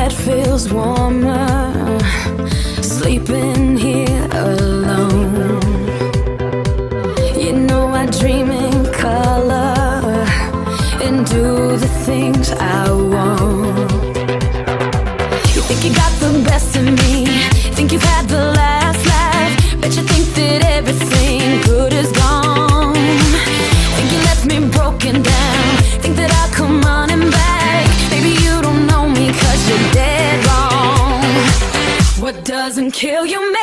bed feels warmer, sleeping here alone. You know I dream in color and do the things I want. You think you got the best of me, think you've had the last laugh, bet you think that everything good is gone. Think you left me broken down, think that I'll come running back. Maybe you don't know me 'cause you're dead wrong. What doesn't kill you